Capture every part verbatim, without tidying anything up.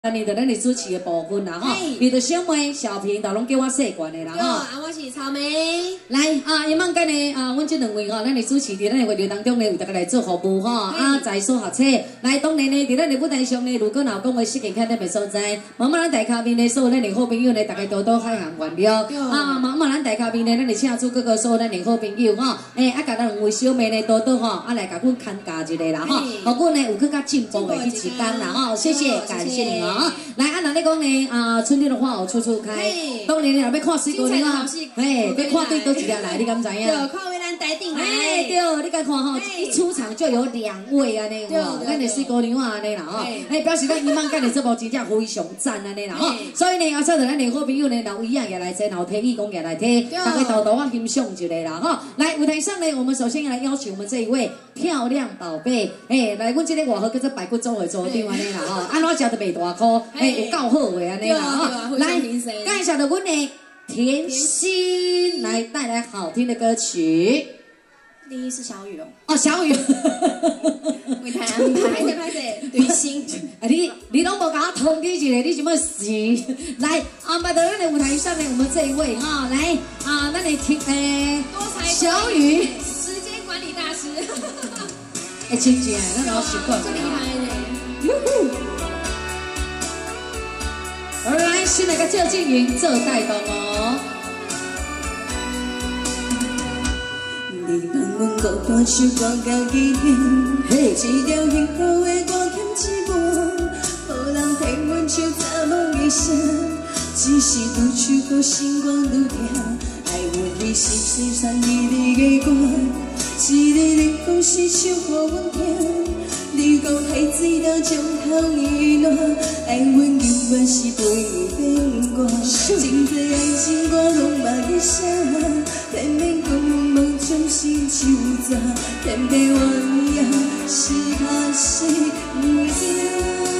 安尼就咱的主持的部分啦吼，伊就小妹、小平都拢叫我习惯的啦吼。 啊，我是草莓。 来啊，伊梦间呢啊，阮这两位吼，咱的主持伫咱的活动当中呢，为大家来做服务吼。啊，在所学车来，当然呢，伫咱的舞台上呢，如果若有讲话失敬看咱的所在，茫茫咱大咖面呢，所有咱的好朋友呢，大家多多海涵原谅。啊，茫茫咱大咖面呢，咱的请主各个所有咱的好朋友吼，诶，啊，甲咱两位小妹呢，多多吼，啊来甲阮看家一下啦吼，互阮呢有更加进步的去一天啦吼，谢谢，感谢你哦。来，啊，那你讲呢？啊，春天的花有处处开。当然，你若要看水果呢，嘿，要看对倒一条来，你敢知影？ 对，看为咱台顶来。 哎，对，你敢看吼，一出场就有两位安尼吼，咱的水果牛啊安尼啦吼，哎，表示咱伊梦间的这部真正非常赞安尼啦吼。所以呢，啊，找着咱的好朋友呢，有伊啊也来听，有提议讲也来听，大家多多啊欣赏一下啦吼。来，舞台上呢，我们首先要来邀请我们这一位漂亮宝贝，哎，来，阮这个外号叫做白骨组的组长安尼啦吼，安怎食都袂大颗，哎，有够好的安尼啦吼。来，介绍着阮的甜心来带来好听的歌曲。 第一是小雨哦， 哦，小雨， 为台安排，拍摄拍摄，对心。 啊，你你拢无甲我通知一下，你怎么死？来，安排到咱的舞台上面，我们这一位哈，来啊，咱的听诶，小雨， 时间管理大师。 哎，真正，咱老习惯。 最厉害嘞！ 哟呼！来，先来个赵静云做带动哦。 你帮阮孤单手光到极限，一条幸福的歌欠一半，无人听阮唱早梦的声，只是拄手搁心肝愈痛，爱阮你是吹散你你的歌，一日日讲是唱予阮听。你讲海水若将头意暖，爱阮永远是袂变卦。真多爱情我拢捌去写，偏免讲梦中是手纸，偏偏鸳鸯是拍死不掉。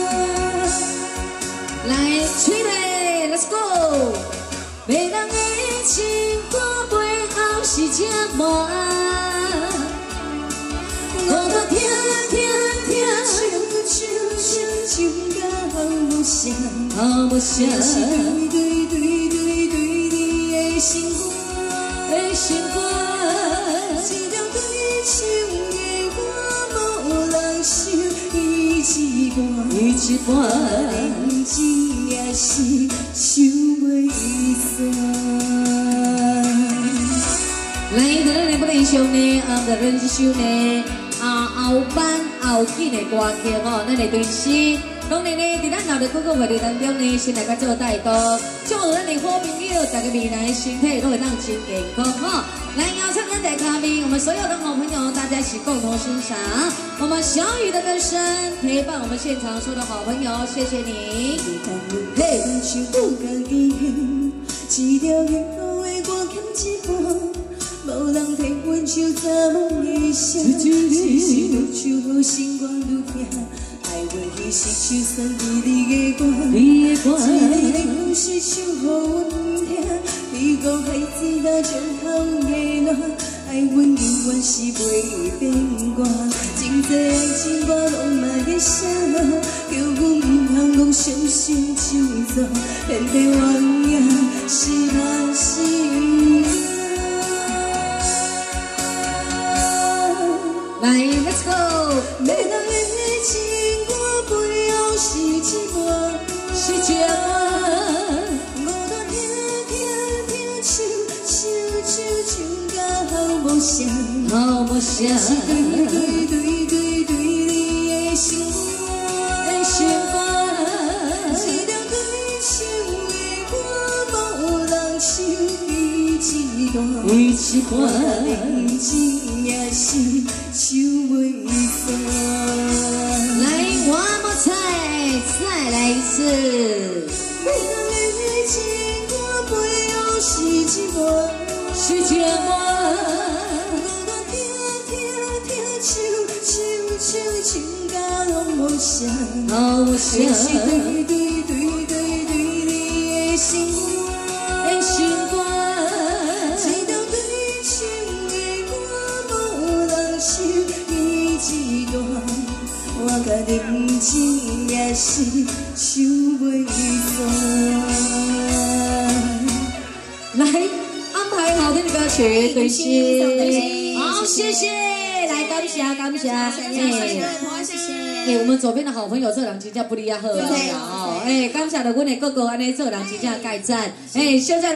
来，吹嘞 ，Let's go！ 袂人的情歌背后是这么爱，我都听听。 唱到好无声， 好无声， 是对对对对对你的心肝， 的心肝。 一条对唱的歌，无人想伊一半， 伊一半， 认真也是想袂散。 来，咱的不能唱呢，啊，咱这首呢。啊，后班后紧的歌曲吼，咱的对诗，当然呢，伫咱后日各个活动当中呢，先来甲做带动，祝福咱的好朋友，大家未来身体都会当真健康哈。来，邀请咱在咖啡，我们所有的好朋友，大家一起共同欣赏我们小雨的歌声，陪伴我们现场所有的好朋友，谢谢你。 嘿，唱不家己现，一条幸福的歌欠一半。无人听阮唱早梦的声，只是愈唱好心肝愈痛。爱阮伊是唱散你你的歌，一日日讲是唱予阮听。你讲海水若将风的暖，爱阮永远是袂变卦。真多爱情我拢捌去写，叫阮毋通讲伤心唱作，偏偏鸳鸯是拍死。 来 ，Let's go！ 袂人的情歌背后是一半， 是一半。 我都听听听唱唱唱唱到好无声， 好无声。 是对对对对对你的心肝， 的心肝。 一条对唱的歌，无人唱伊一段， 伊一段。 认真也是。想袂散。 来，我们再再来一次。 袂人的情歌背后是一半， 是一半。 我听听听唱唱唱唱到拢无声， 好无声。 是对对对对对你的心肝， 的心肝。 一条对唱的歌，无人唱伊一段，我甲认真也是想。 袂散。 来安排好听的歌曲，对是，好，谢谢，来感谢感谢，哎， 谢谢。 哎，我们左边的好朋友做人真正不离啊好啊，哦，哎，感谢了阮的哥哥安尼做人真正介赞，哎，现在。